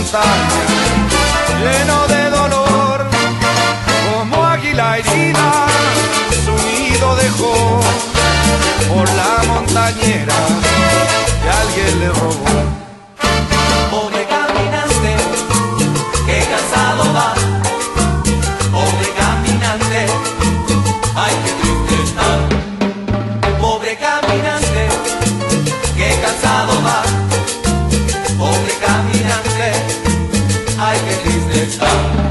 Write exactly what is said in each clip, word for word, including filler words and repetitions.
montaña, lleno de dolor, como águila herida, su nido dejó por la montañera que alguien le robó. Pobre caminante, que cansado va. Pobre caminante, ay qué triste está. Pobre caminante, que cansado va. Pobre caminante, ay qué triste está.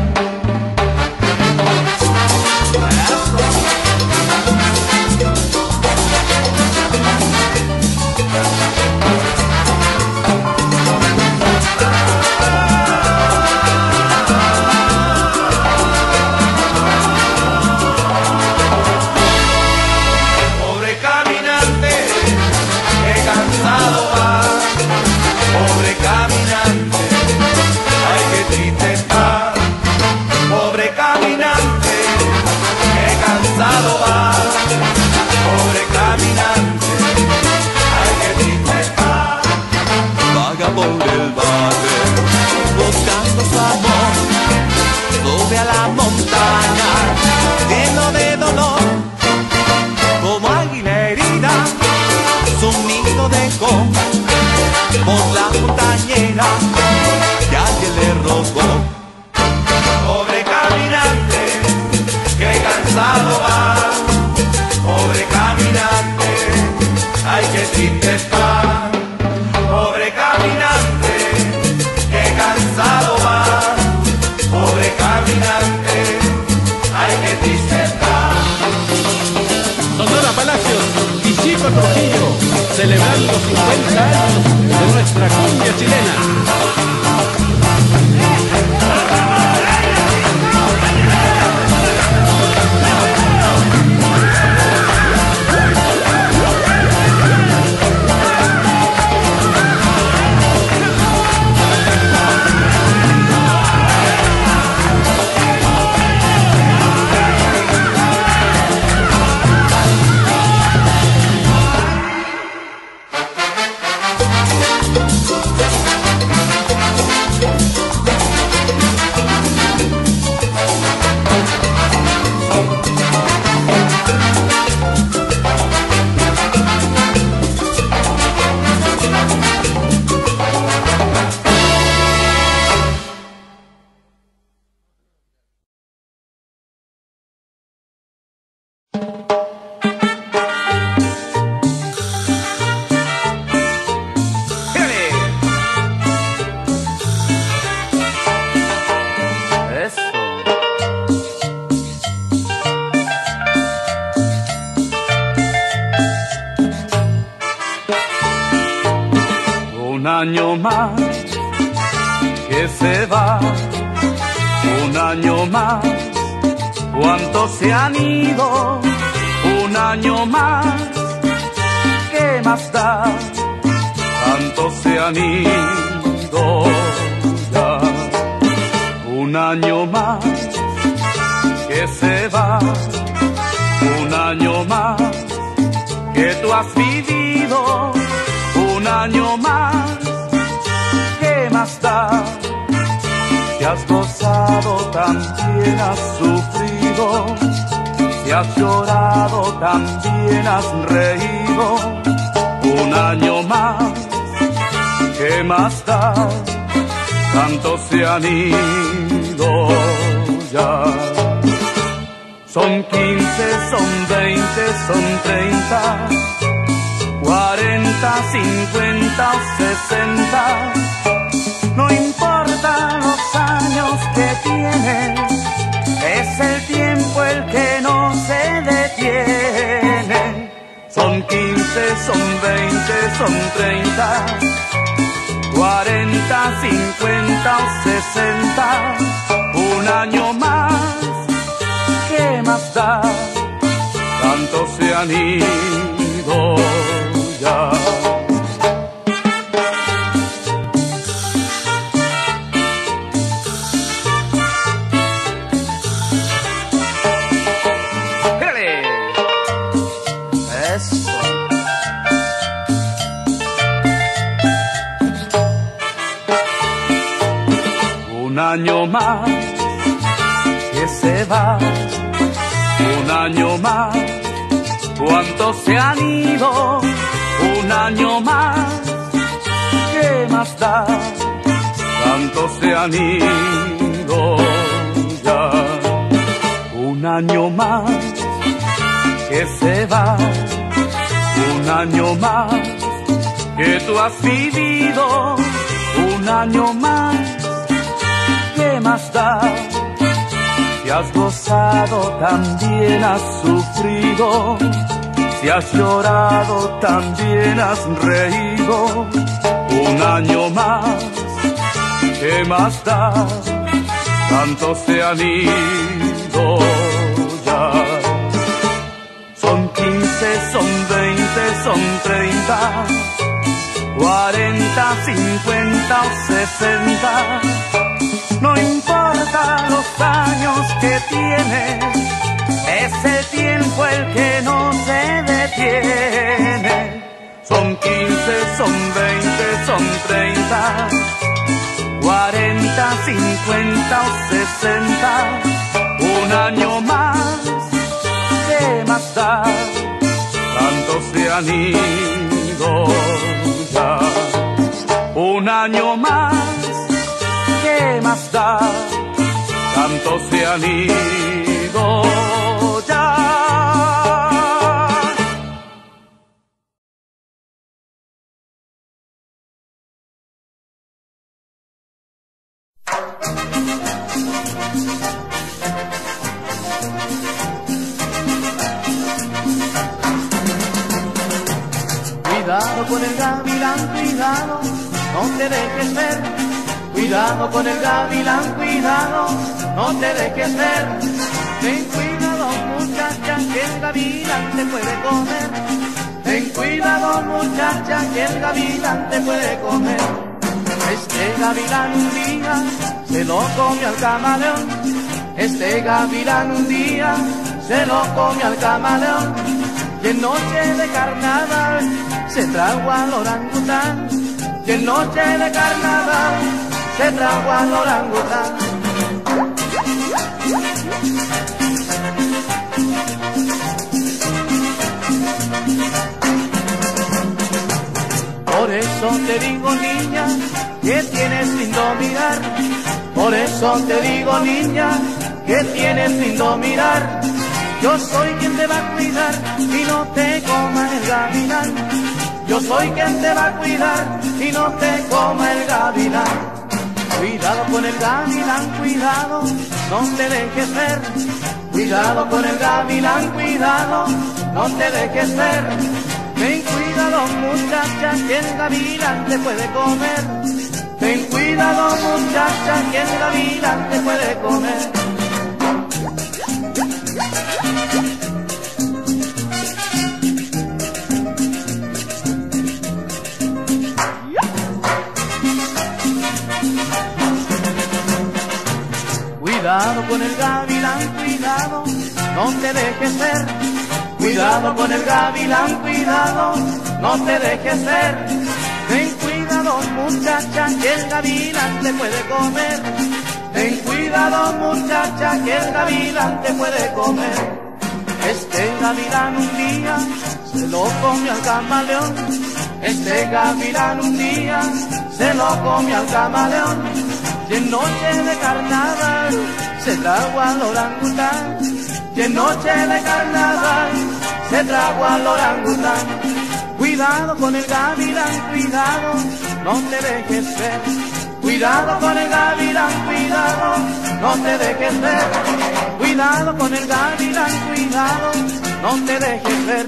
Por el valle, buscando su amor, sube a la montaña, lleno de dolor, como águila herida, su nido dejó, por la montañera, que alguien le robó. Pobre caminante, que cansado va, pobre caminante, ay qué triste está. Pobre caminante, que cansado va. Pobre caminante, ay qué triste está. Sonora Palacios y Chico Trujillo, celebrando cincuenta años de nuestra cumbia chilena. Un año más que se va, un año más, ¿cuántos se han ido? Un año más, ¿qué más da? Tantos se han ido ya. Un año más que se va, un año más que tú has vivido. Un año más, ¿qué más da? Si has gozado, también has sufrido. Si has llorado, también has reído. Un año más, ¿qué más da? Tantos se han ido ya. Son quince, son veinte, son treinta, cuarenta, cincuenta o sesenta, no importa los años que tienes, es el tiempo el que no se detiene. Son quince, son veinte, son treinta, cuarenta, cincuenta o sesenta, un año más, ¿qué más da? Tantos se han ido ya. Un año más que se va, un año más, ¿cuántos se han ido? Un año más, ¿qué más da? Tantos se han ido ya. Un año más que se va, un año más que tú has vivido, un año más, ¿qué más da? Si has gozado también has sufrido, si has llorado también has reído, un año más, ¿qué más da? Tantos se han ido ya. Son quince, son veinte, son treinta, cuarenta, cincuenta o sesenta. No importa los años que tienes, es el tiempo el que no se detiene. Son quince, son veinte, son treinta, cuarenta, cincuenta o sesenta. Un año más, ¿qué más da? Tantos se han ido ya. Un año más, ¿qué más da? Tantos se han ido ya. Cuidado con el gavilán, cuidado, no te dejes ver. Cuidado con el gavilán, cuidado, no te dejes ver. Ten cuidado, muchacha, que el gavilán te puede comer. Ten cuidado, muchacha, que el gavilán te puede comer. Este gavilán un día se lo come al camaleón. Este gavilán un día se lo come al camaleón. Y en noche de carnaval se trajo al orangután. Y en noche de carnaval se trajo al orangután. Por eso te digo, niña, que tienes lindo mirar. Por eso te digo, niña, que tienes lindo mirar. Yo soy quien te va a cuidar y no te coma el gavilán. Yo soy quien te va a cuidar y no te coma el gavilán. Cuidado con el gavilán, cuidado, no te dejes ver. Cuidado con el gavilán, cuidado, no te dejes ver. Ten cuidado, muchacha, que el gavilán te puede comer. Ten cuidado, muchacha, que el gavilán te puede comer. Cuidado con el gavilán, cuidado, no te dejes ver. Cuidado con el gavilán, cuidado, no te dejes ver. Ten cuidado, muchacha, que el gavilán te puede comer. Ten cuidado, muchacha, que el gavilán te puede comer. Este gavilán un día se lo come al camaleón. Este gavilán un día se lo come al camaleón. Y en noche de carnaval se trajo al orangután. Y en noche de carnaval se trajo al orangután. Cuidado con el gavilán, cuidado, no te dejes ver. Cuidado con el gavilán, cuidado, no te dejes ver. Cuidado con el gavilán, cuidado, no te dejes ver.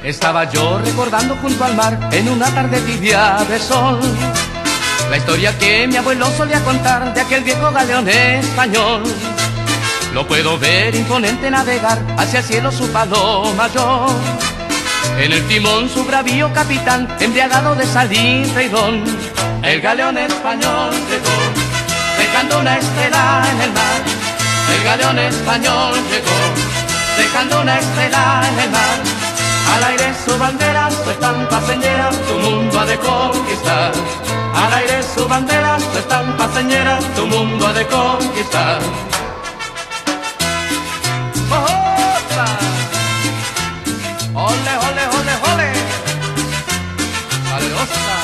Estaba yo recordando junto al mar en una tarde tibia de sol la historia que mi abuelo solía contar de aquel viejo galeón español. Lo puedo ver imponente navegar hacia el cielo su palo mayor. En el timón su bravío capitán, embriagado de salitre y ron. El galeón español llegó, dejando una estela en el mar. El galeón español llegó, dejando una estela en el mar. Al aire su bandera, su estampa señera, tu mundo ha de conquistar. Al aire su bandera, su estampa señera, tu mundo ha de conquistar. Ole, ole, ole, ole. Salerosa.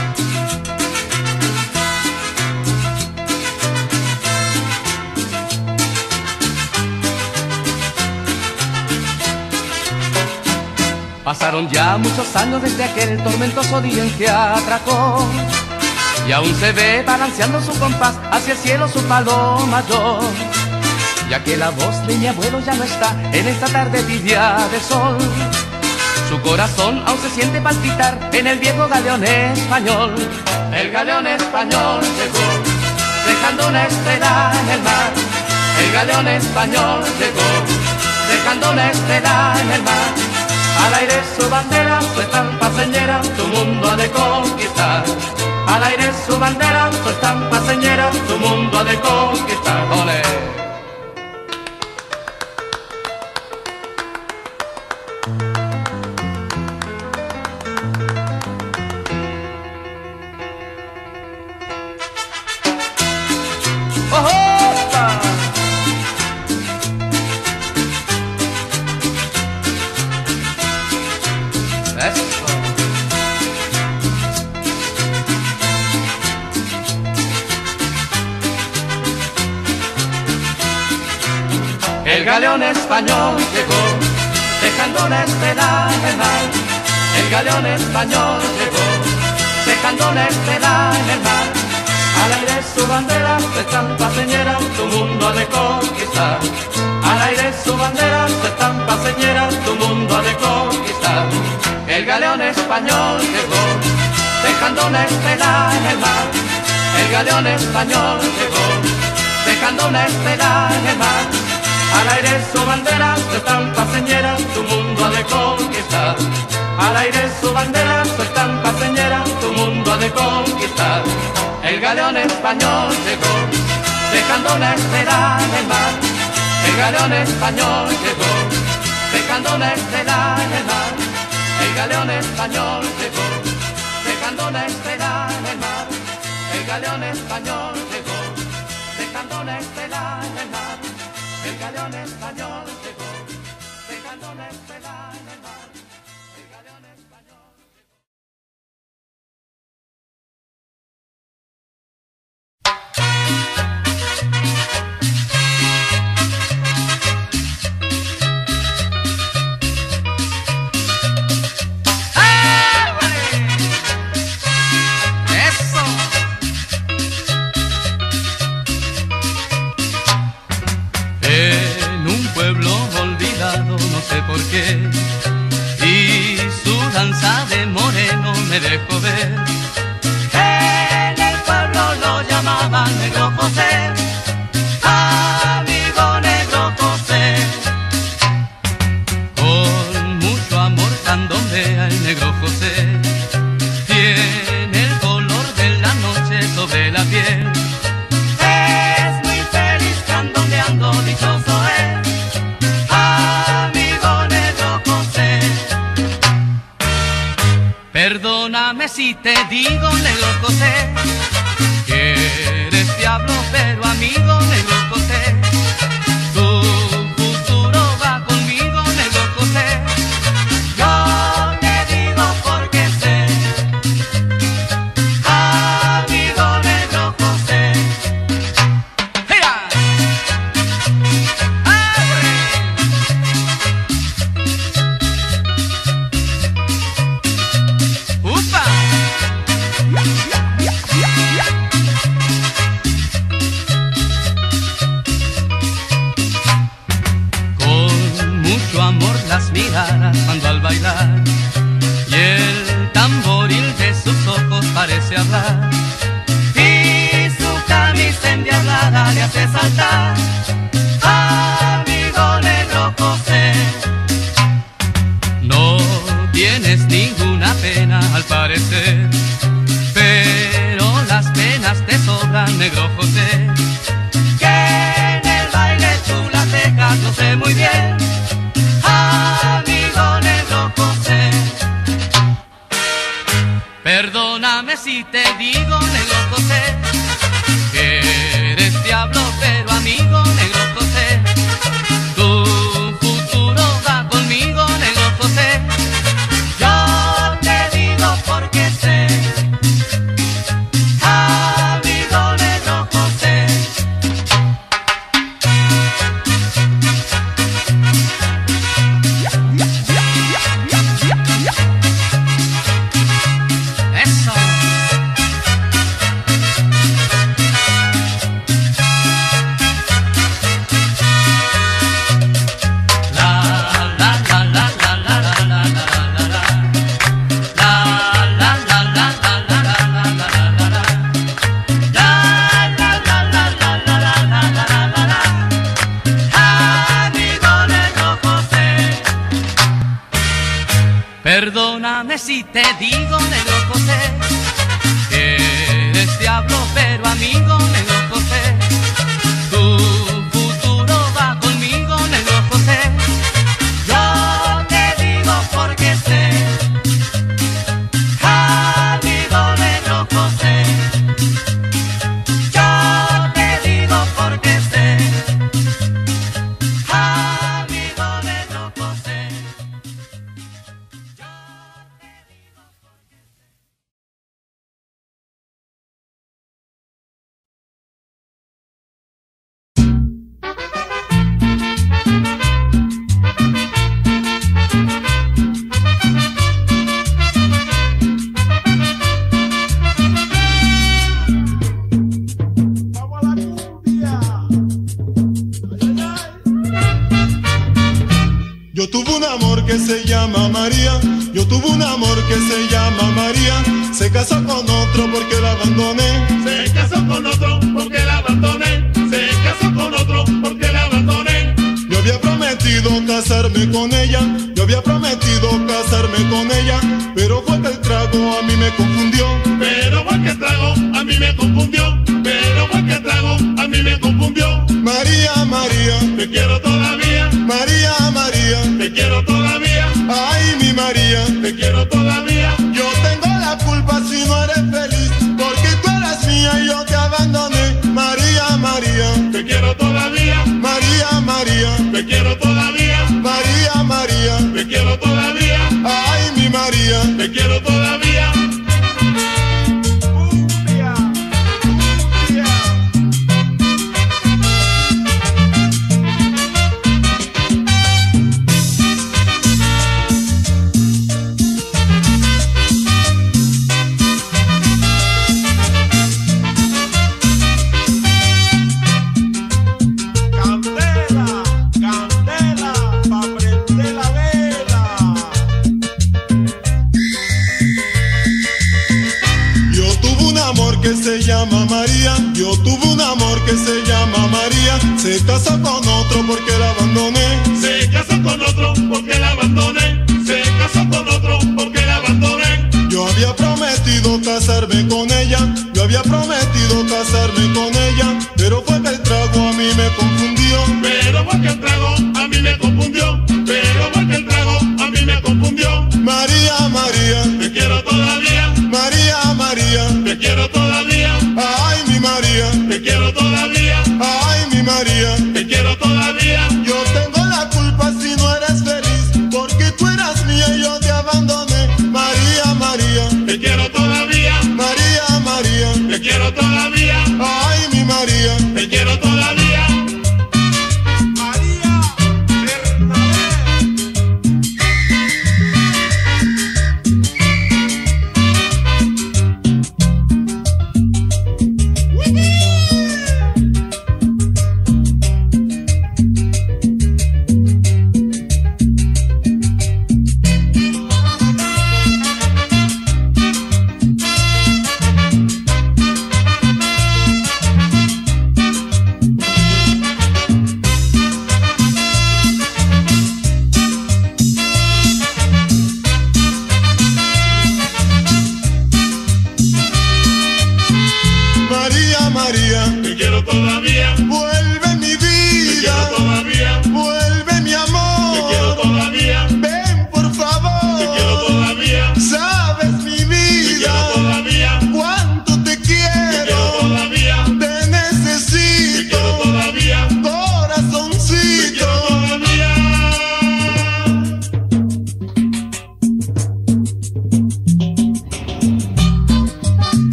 Pasaron ya muchos años desde aquel tormentoso día en que atracó, y aún se ve balanceando su compás hacia el cielo su palo mayor. Ya que la voz de mi abuelo ya no está en esta tarde tibia de sol, su corazón aún se siente palpitar en el viejo galeón español. El galeón español llegó, dejando una estela en el mar. El galeón español llegó, dejando una estela en el mar. Al aire su bandera, su estampa señera, tu mundo ha de conquistar. Al aire su bandera, su estampa señera, tu mundo ha de conquistar. ¡Ole! El galeón español llegó, dejando una estela en el mar. El galeón español llegó, dejando una estela en el mar. Al aire su bandera, su estampa señera, tu mundo ha de conquistar. Al aire su bandera, su estampa señera, tu mundo ha de conquistar. El galeón español llegó, dejando una estela en el mar. El galeón español llegó, dejando una estela en el mar. Al aire su bandera, su estampa señera, tu mundo ha de conquistar. Al aire su bandera, su estampa señera, tu mundo ha de conquistar. El galeón español llegó, dejando una estela en el mar. El galeón español llegó, dejando una estela en el mar. El galeón español llegó, dejando una estela en el mar. El galeón español llegó, dejando una estela en el mar. El galeón español llegó, dejando una estela en el mar. El galeón español no sé por qué, y su danza de moreno me dejó ver. En el pueblo lo llamaban Negro José, amigo Negro José. Con mucho amor candombea el Negro José, tiene el color de la noche sobre la piel. Es muy feliz candombeando, dichoso es. Perdóname si te digo, Negro José, que eres diablo, pero amigo, Negro José. Tu futuro va conmigo, Negro José. Yo te digo porque sé, amigo Negro José. ¡Mira! ¡Upa! hace saltar, amigo negro José. No tienes ninguna pena al parecer, pero las penas te sobran, negro José. Que en el baile tú las dejas, lo sé muy bien, amigo negro José. Perdóname si te digo, negro José, que eres diablo, pero amigo negro José, tu futuro va conmigo, negro José. Yo te digo porque sé, amigo negro José. Eso. Perdóname si te digo, negro José, que eres diablo, pero amigo negro José, tu futuro va conmigo, negro José. Yo te digo porque sé, amigo negro José. Yo te digo porque sé, amigo negro José. Yo tuve un amor que se llama María, yo tuve un amor que se llama María, se casó con otro porque la abandoné, Se casó con otro porque la abandoné, se casó con otro porque la abandoné. yo había prometido casarme con ella, yo había prometido casarme con ella, pero fue que el trago a mí me confundió, Pero fue que trago, a mí me confundió, pero fue que trago, a mí me confundió. María, María, Te quiero todavía, María, María, te quiero todavía, ay mi María, te quiero todavía. yo tengo la culpa si no eres feliz, porque tú eras mía y yo te abandoné, María, María, Te quiero todavía, María, María, te quiero todavía, María, María, te quiero todavía, ay mi María. te quiero todavía. Cumbia, cumbia. Candela, candela, pa' prender la vela. Yo tuve un amor que se llama María, yo tuve un amor que se llama María, se casó con otro porque la abandoné, Se casó con otro porque la abandoné, se casó con otro porque la abandoné. yo había prometido casarme con ella, yo había prometido casarme con ella, pero fue que el trago a mí me confundió, Pero fue que el trago a mí me confundió, pero fue que el trago a mí me confundió. María, María, Te quiero todavía, María, María, te quiero todavía, ay mi María, te quiero todavía, ay mi María, te quiero todavía.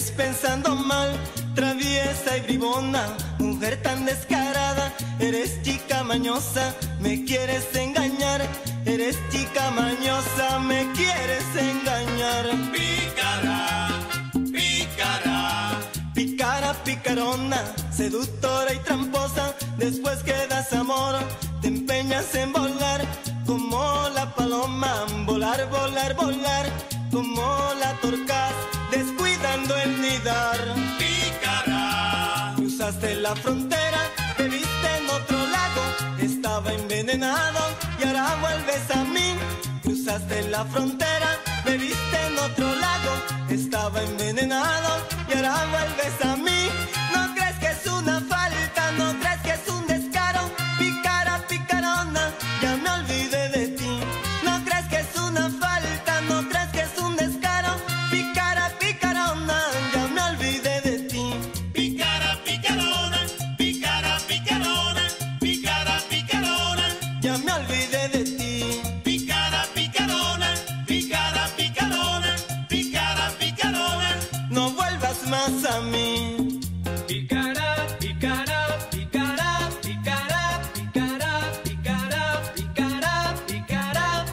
sigues pensando mal, traviesa y bribona, mujer tan descarada. Eres chica mañosa, me quieres engañar. Eres chica mañosa, me quieres engañar. Pícara, pícara, pícara, picarona, seductora y tramposa. Después que das amor, te empeñas en volar como la paloma, volar, volar, volar como la torcaz, descuidando el nidar. Pícara, cruzaste la frontera, te viste en otro lago, estaba envenenado y ahora vuelves a mí. Cruzaste la frontera, me viste en otro lago, estaba envenenado y ahora vuelves a mí. No crees que es una falta, no crees que es un descaro. Pícara, picarona, ya me olvidé de ti. No crees que es una falta, no crees que es un descaro. Pícara, picarona, ya me olvidé de ti. pícara, picarona, pícara, picarona, pícara, picarona, Ya me olvidé de ti. pícara, picarona, pícara, picarona, pícara, picarona. No vuelvas más a mí. Picara, picara, picara, picara, picara, picara, picara, picara.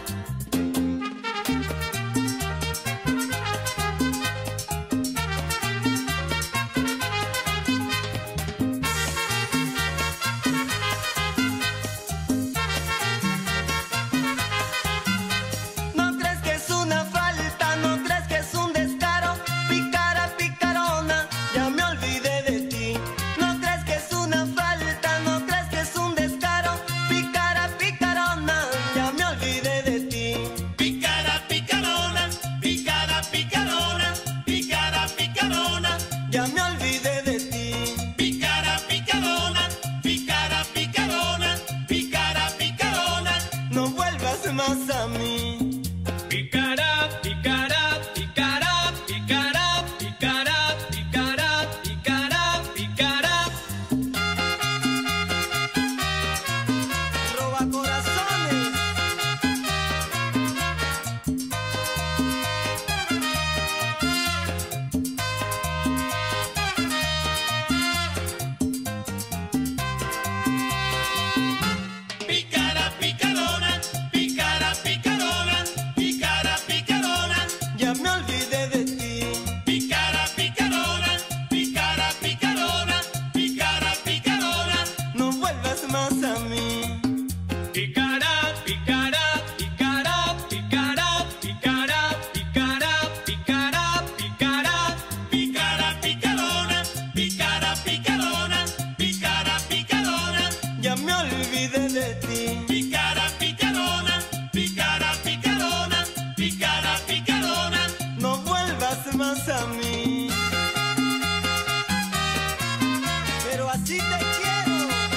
No crees que es una falta, no crees que es un descaro. Pícara, picarona, ya me olvidé de ti. No crees que es una falta, no crees que es un descaro. Pícara, picarona, ya me olvidé de ti. Pícara, picarona, pícara, picarona, pícara, picarona, Ya me olvidé de ti. pícara, picarona, pícara, picarona, pícara, picarona. No vuelvas más a mí. Picara, picara, picara, picara, picara, picara, picara, picara. Roba corazones. Pícara, picarona, pícara, picarona, pícara, picarona, Ya me olvidé de ti. pícara, picarona, pícara, picarona, pícara, picarona. No vuelvas más a mí. Picara, picara, picara, picara, picara, picara, picara, picara. Pícara, picarona, pícara, picarona, pícara, picarona, Ya me olvidé de ti. pícara, picarona, pícara, picarona, pícara, picarona. No vuelvas más a mí. Pero así te quiero.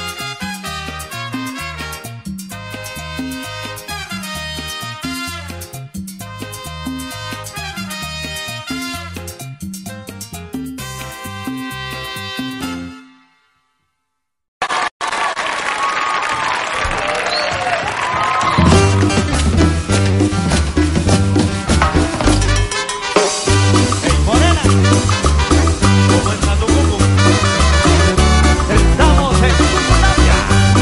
Hey, morena, ¿cómo está tu cucu? Estamos en Cucutavia.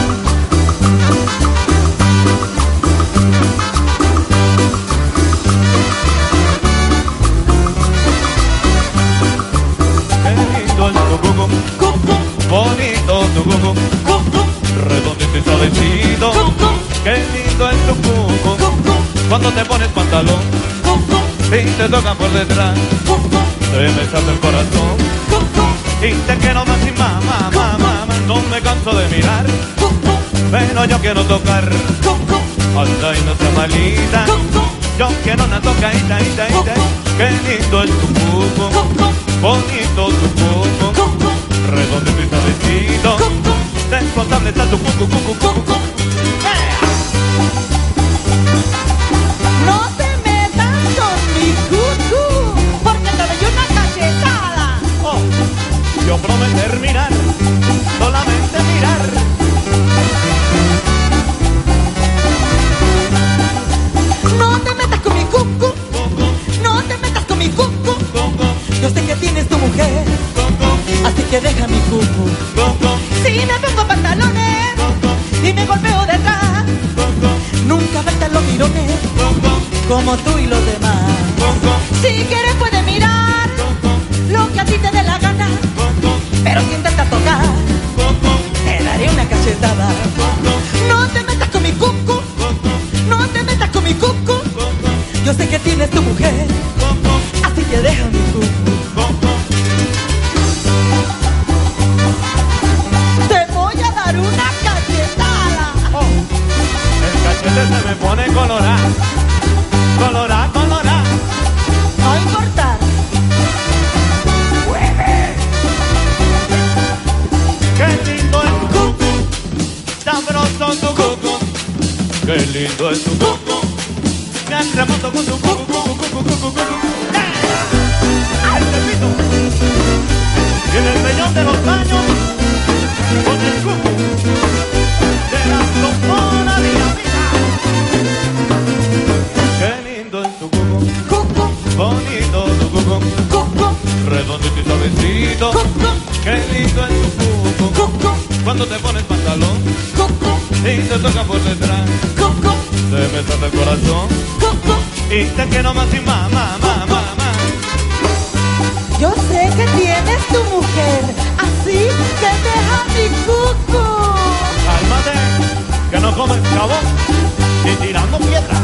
Qué lindo es tu cucu, bonito tu cucu, redondito y suavecito. Qué lindo es tu cucu, cuando te pones pantalón y te tocan por detrás, te me salta el corazón y te quiero más y más, más, más, más, más. No me canso de mirar, pero yo quiero tocar. Anda y no seas malita, yo quiero una tocadita, ita, ita. Qué lindo es tu cuco, bonito tu cuco, redondito y suavecito. Responsable está tu cuco, cuco, cuco. No te metas con mi cucu, porque te doy una cachetada. Oh, yo prometer mirar, solamente mirar. No te metas con mi cucu, no te metas con mi cucu. Yo sé que tienes tu mujer y me golpeo detrás. Nunca faltan los mirones como tú y los demás. Si quieres puedes mirar lo que a ti te dé la gana, pero si intentas tocar te daré una cachetada. No te metas con mi cucu, no te metas con mi cucu. Yo sé que tienes tu mujer, así que deja mi cucu. Te voy a dar una cachetada. Oh, el cachete se me pone colorá, colorá, colorá. No importa. Qué lindo es tu cucu, sabroso tu cucu. Qué lindo es tu cucu, que remoto con tu cucu, cucu, cucu, cucu, cucu. ¡Ay, repito! Y en el mellón de los años, con el cucu de la trombona dinamita. Qué lindo es tu cucu, Cucu, bonito tu cucu, cucu, redondito y suavecito. cucu, Qué lindo es tu cucu, cucu, cuando te pones pantalón cucu, y te toca por detrás. cucu, Se me salta el corazón cucu. y te quiero más y más, más, más, más, más. Yo sé que tienes tu mujer, así que deja mi cucu. Cálmate, que no comes jabón ni tirando piedra.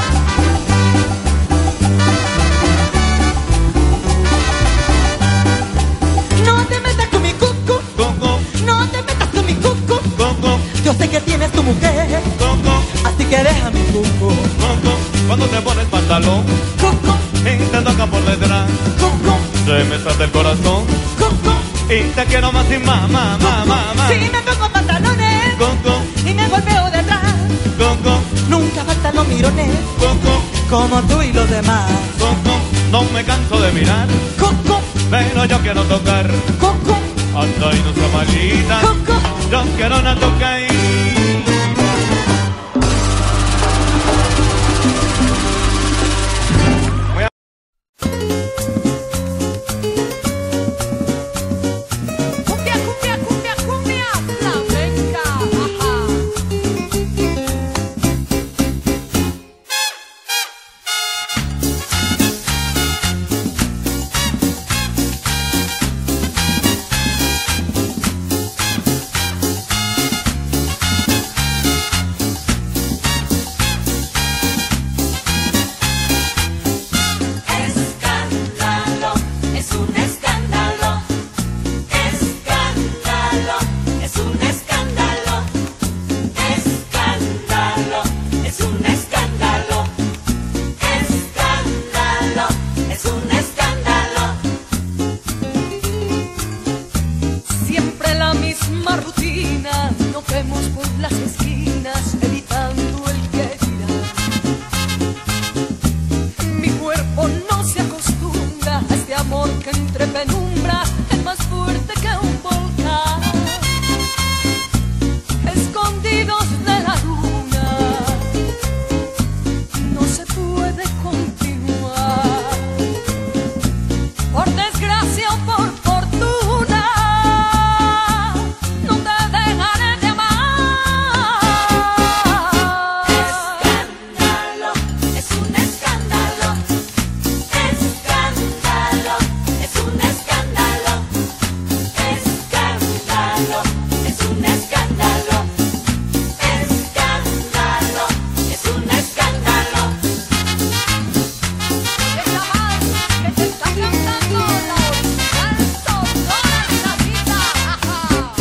No te metas con mi cucu, Coco, no te metas con mi cucu. coco, Yo sé que tienes tu mujer, coco, así que deja mi cucu. coco. Cuando te pones pantalón Cucu, y te toca por detrás. cucu, Se me salta el corazón cucu. y te quiero más y más, más, más, más, más. Si me pongo pantalones Coco, y me golpeo detrás, coco, nunca faltan los mirones coco, como tú y los demás. coco. No me canso de mirar, Cucu, pero yo quiero tocar. cucu, Anda y no sea malita, cucu. yo quiero una toca y... Cumbia, cumbia, cumbia, cumbia, flamenca, ajá. Escándalo, es un escándalo. Escándalo, es un escándalo. Escándalo, es un escándalo. Escándalo, es un escándalo. Siempre la misma rutina, nos vemos por las esquinas, evitando el que dirá. Mi cuerpo no se acostumbra a este amor que entre penumbra es más fuerte que un volcán. Escondidos de la luna, no se puede continuar. Por desgracia o por fortuna, no te dejaré de amar. Escándalo, es un escándalo. Escándalo, es un escándalo. Escándalo, es un escándalo. Escándalo, es un escándalo. Esa voz que te está cantando la original Sonora Dinamita, ajá.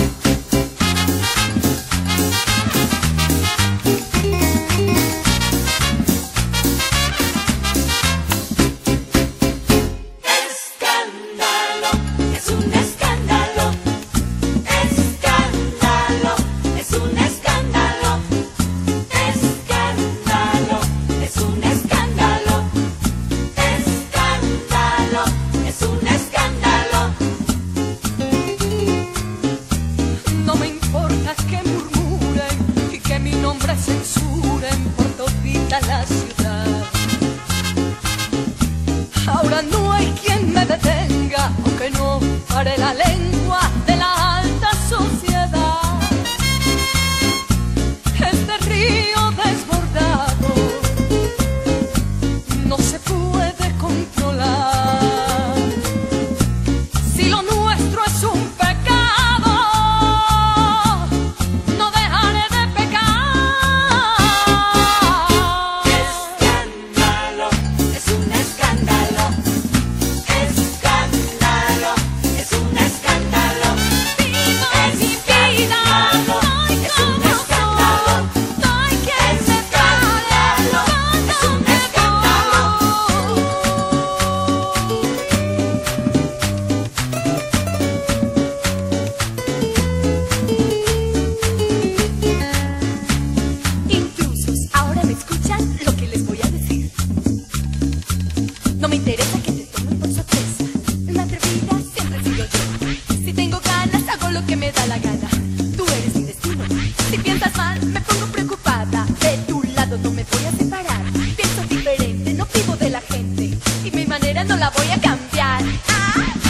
Escándalo, es un escándalo. Escándalo, es un escándalo. Escándalo, es un escándalo. Escándalo, es un escándalo. No me importa que murmuren y que mi nombre censuren por todita la ciudad. Ahora no hay quien me detenga, aunque no pare la lengua de la alta sociedad. me pongo preocupada. De tu lado no me voy a separar. Pienso diferente, no vivo de la gente. Y mi manera no la voy a cambiar. ¡Ah!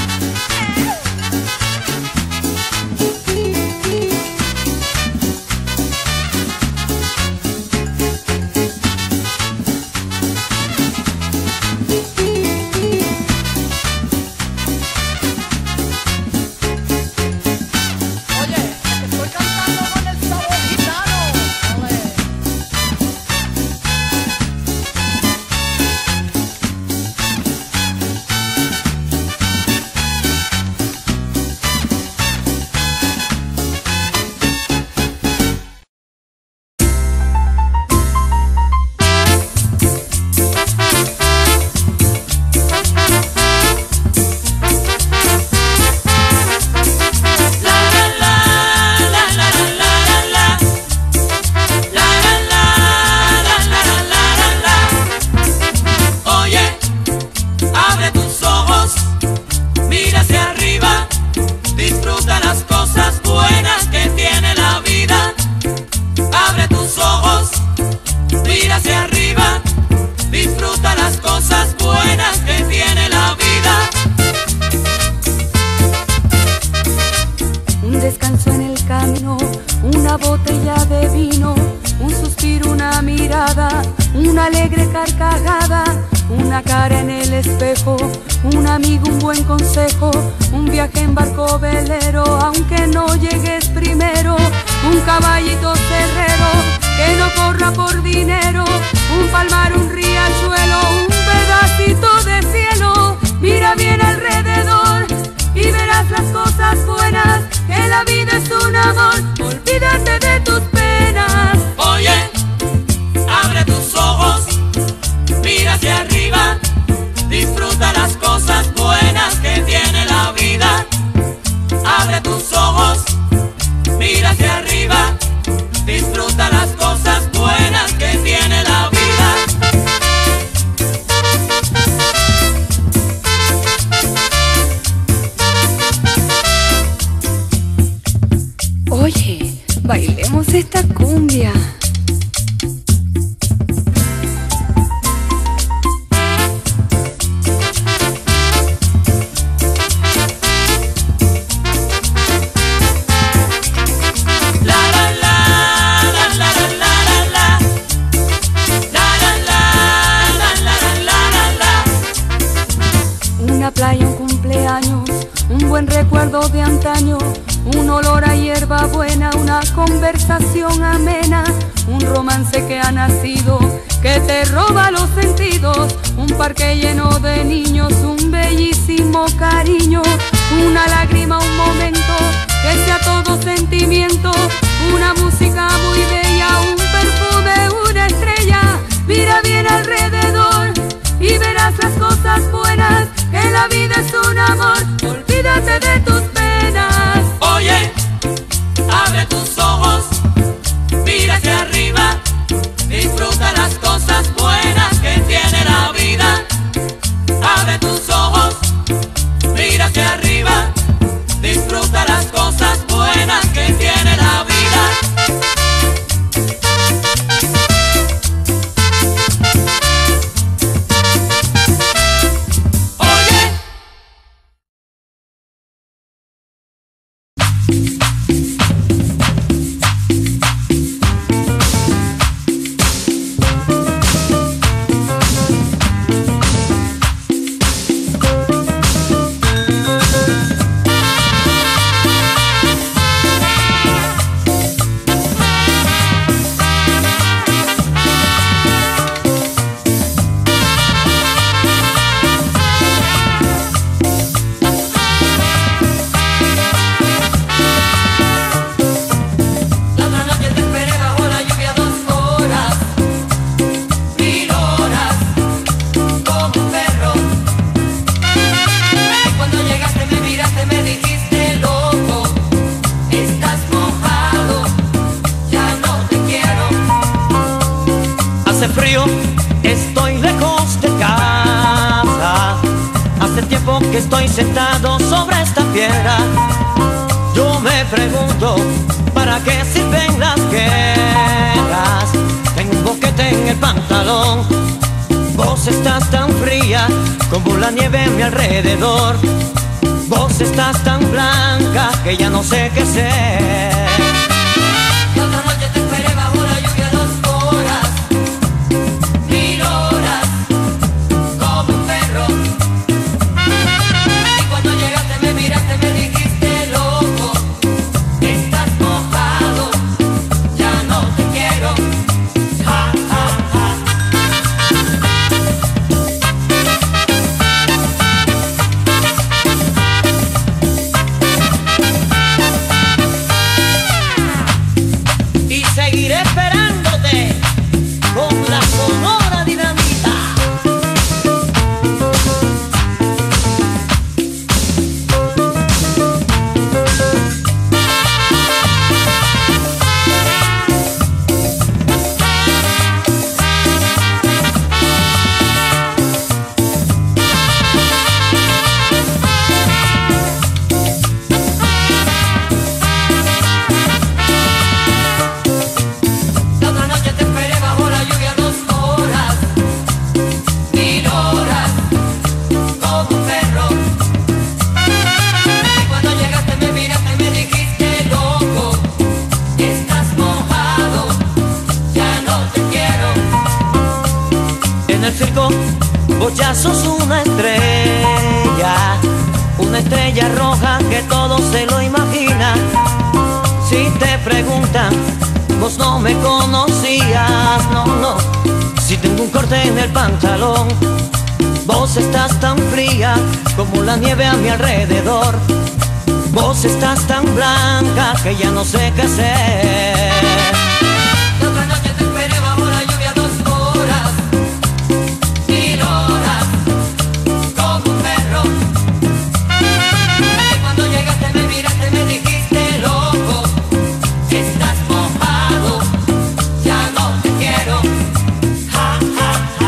que estoy sentado sobre esta piedra. Yo me pregunto, ¿para qué sirven las guerras? Vos estás tan fría como la nieve a mi alrededor. Vos estás tan blanca que ya no sé qué ser. Y otra noche te esperé bajo la lluvia dos horas, mil horas, como un perro. Y cuando llegaste me miraste, me dijiste loco, estás mojado, ya no te quiero. Ja, ja, ja. Y seguiré esperándote con la sonora dinamita. La otra noche te esperé bajo la lluvia dos horas, mil horas, como un perro. Y cuando llegaste me miraste, me dijiste loco, estás mojado, ya no te quiero. En el circo vos ya sos una estrella, una estrella roja que todo se lo imagina. Si te preguntan, vos no me conocías, no, no. Si tengo un corte en el pantalón, vos estás tan fría como la nieve a mi alrededor. Vos estás tan blanca que ya no sé qué hacer. La otra noche te esperé bajo la lluvia dos horas, mil horas, como un perro. Y cuando llegaste me miraste, me dijiste loco, estás mojado, ya no te quiero. Ja, ja, ja.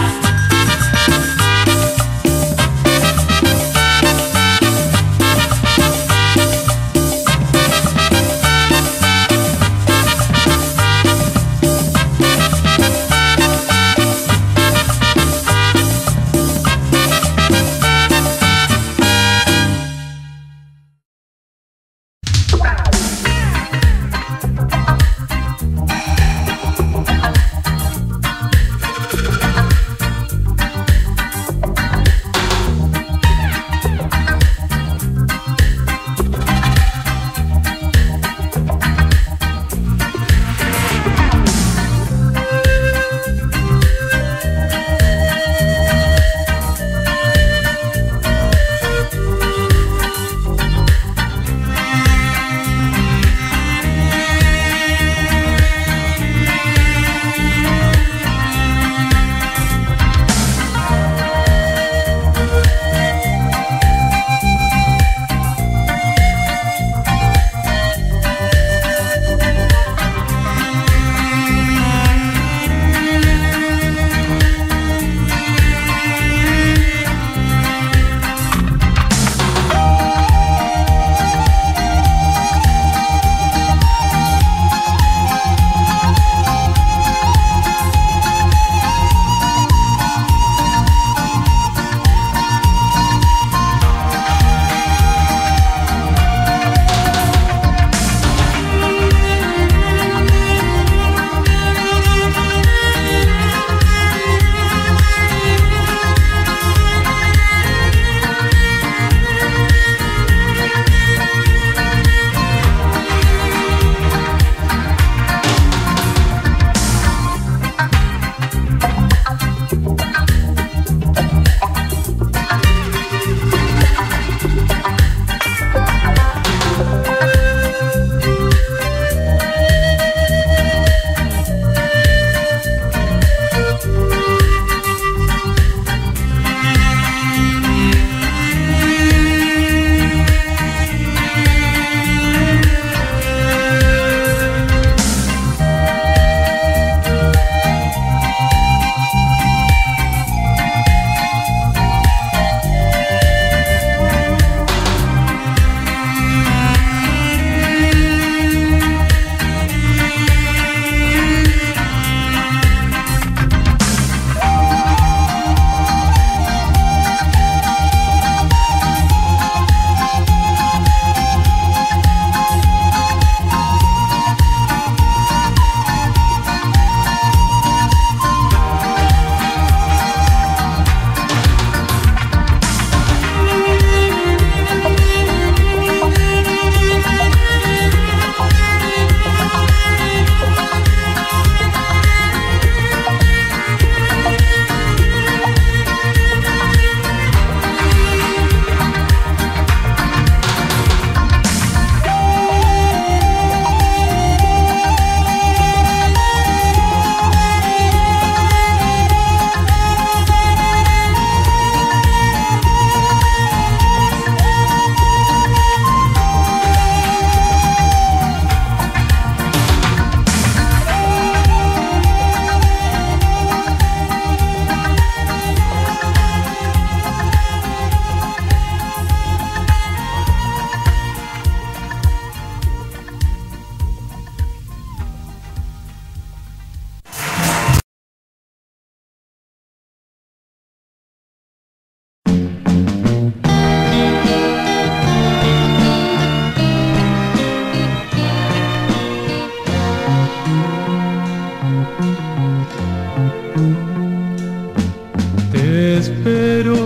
Te espero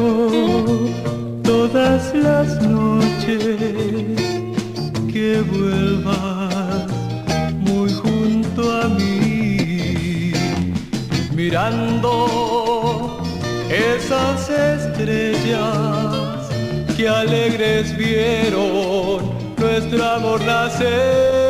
todas las noches, que vuelvas muy junto a mí, mirando esas estrellas que alegres vieron nuestro amor nacer.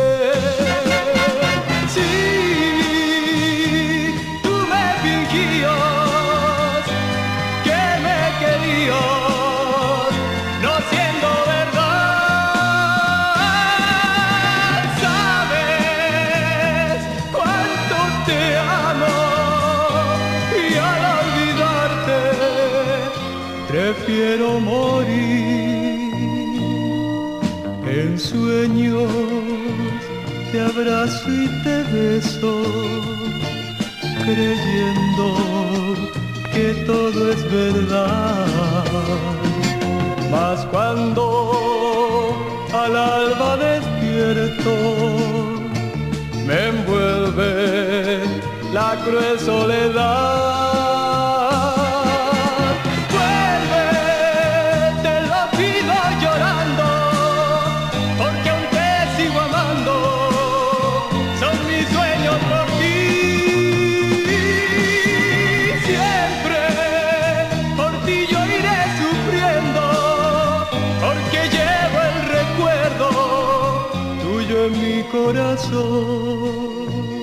Sí, tú me fingías que me querías, no siendo verdad. Sabes cuánto te amo y al olvidarte prefiero morir. En sueños te abrazo y te beso, creyendo que todo es verdad. Mas cuando al alba despierto, me envuelve la cruel soledad. Corazón.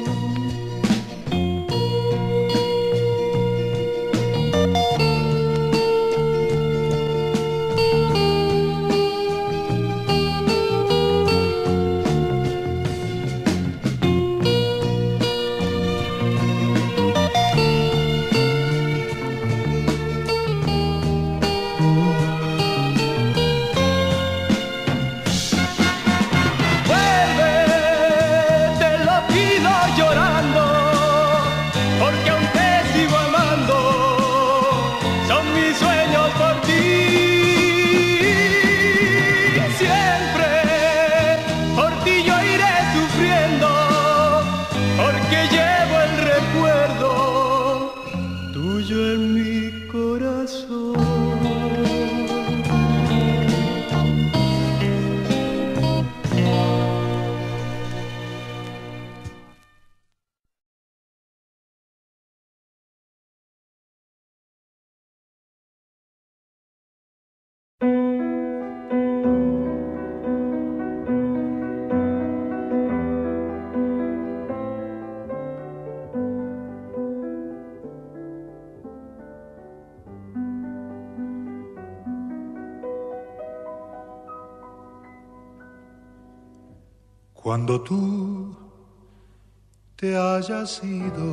Cuando tú te hayas ido,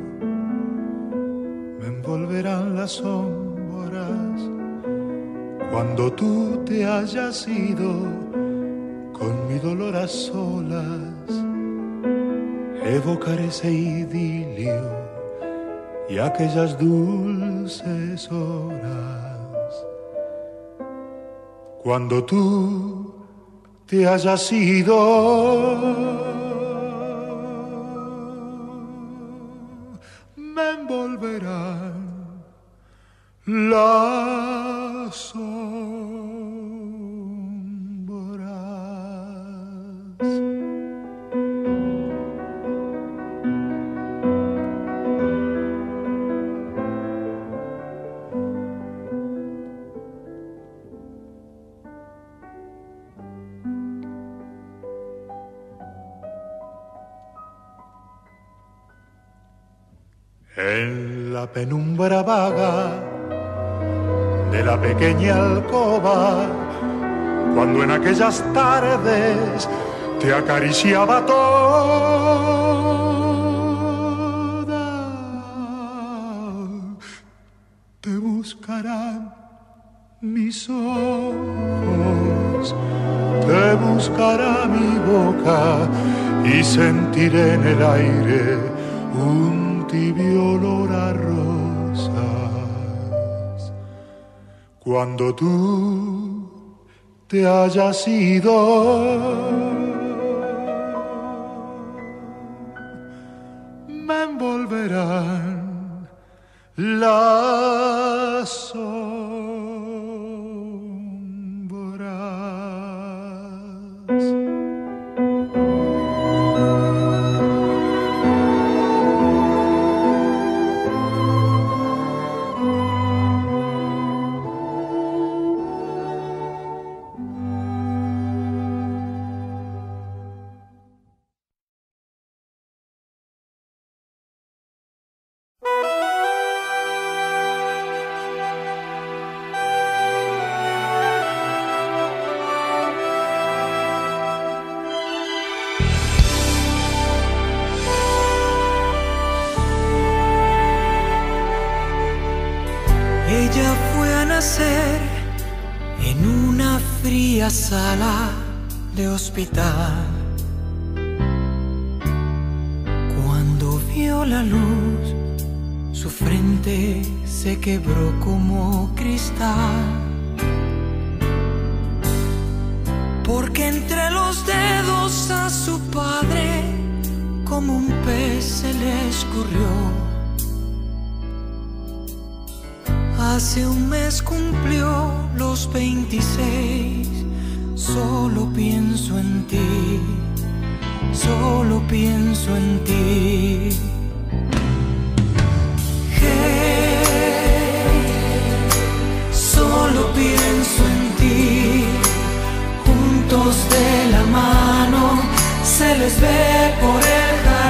me envolverán las sombras. Cuando tú te hayas ido, con mi dolor a solas, evocaré ese idilio y aquellas dulces horas. Cuando tú te hayas ido, me envolverán las sombras. En la penumbra vaga de la pequeña alcoba, cuando en aquellas tardes te acariciaba toda, te buscarán mis ojos, te buscará mi boca y sentiré en el aire un tibio olor a rosas. Cuando tú te hayas ido, me envolverán las sombras. Ella fue a nacer en una fría sala de hospital. Cuando vio la luz, su frente se quebró como cristal. Porque entre los dedos a su padre, como un pez se le escurrió. Hace un mes cumplió los veintiséis. Solo pienso en ti, solo pienso en ti. Hey, solo pienso en ti. Juntos de la mano se les ve por el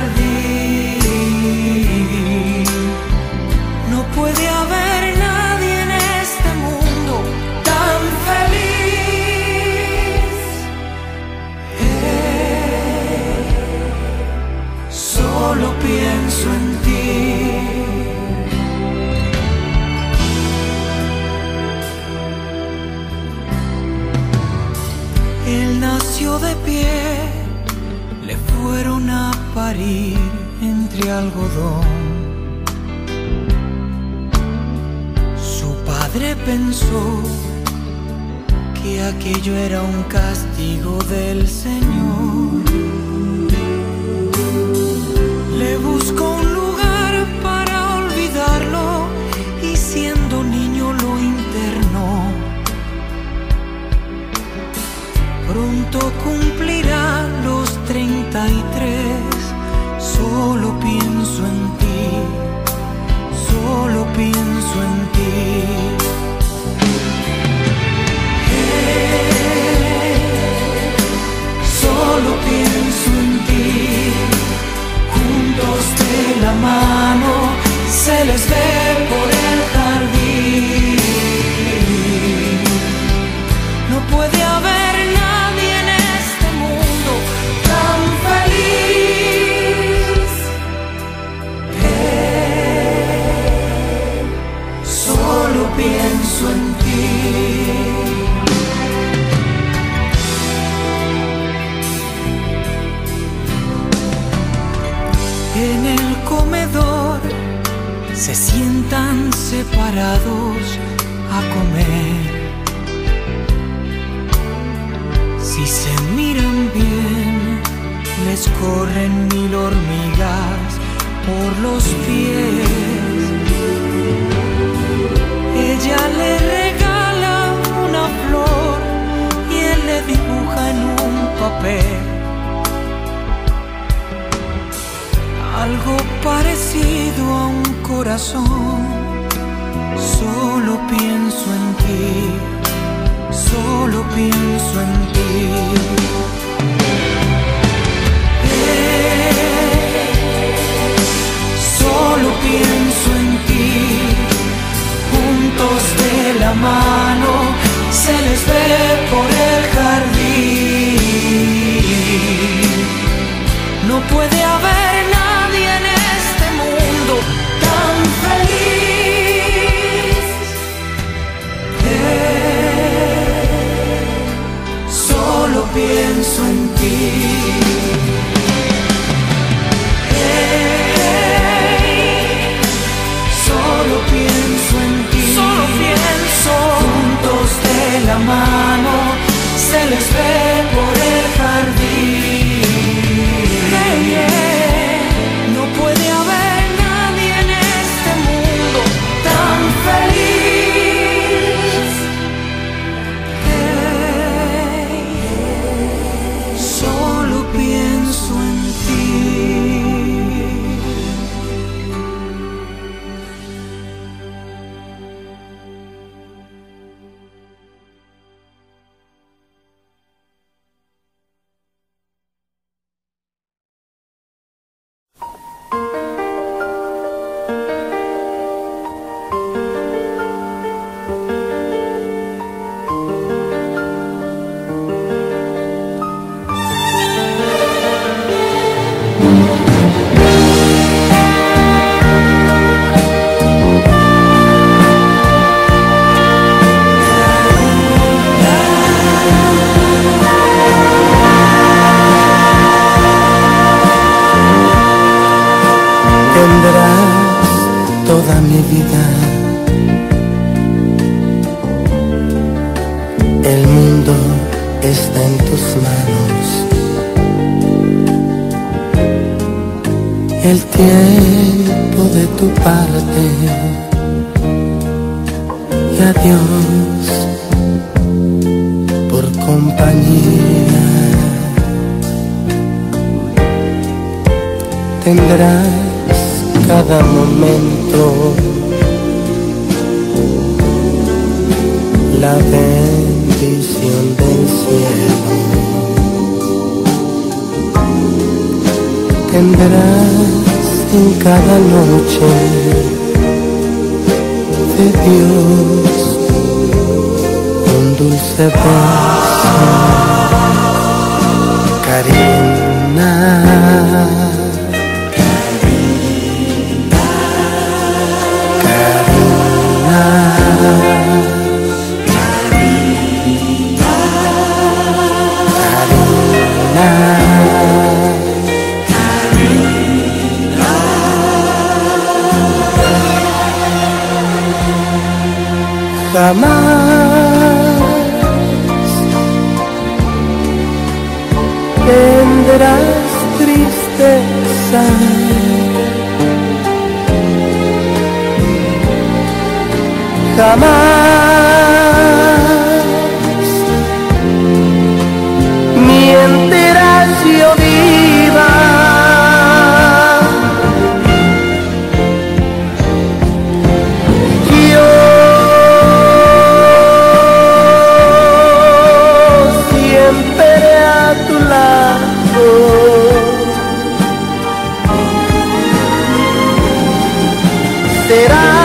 jardín. No puede haber nadie en este mundo tan feliz. Hey, solo pienso en ti. Él nació de pie, le fueron a parir entre algodón. Su padre pensó que aquello era un castigo del Señor. Le buscó un lugar para olvidarlo y siendo niño lo internó. Pronto cumplirá los treinta y tres. Solo pienso en ti, solo pienso en ti. Hey, solo pienso en ti. Juntos de la mano se les ve por el jardín. No puede haber nadie en este mundo tan feliz. Hey, solo pienso en ti. En el comedor se sientan separados a comer. Si se miran bien, les corren mil hormigas por los pies. Ella le regala una flor y él le dibuja en un papel algo parecido a un corazón. Solo pienso en ti, solo pienso en ti. Hey, solo pienso en ti. Juntos de la mano se les ve por el jardín. No puede haber nadie en este mundo tan feliz. Hey, toda mi vida. El mundo está en tus manos. El tiempo de tu parte. Y adiós por compañía. Tendrás cada momento la bendición del cielo. Tendrás en cada noche de Dios un dulce beso, Karina. Jamás tendrás tristeza, jamás mientras yo viva. Será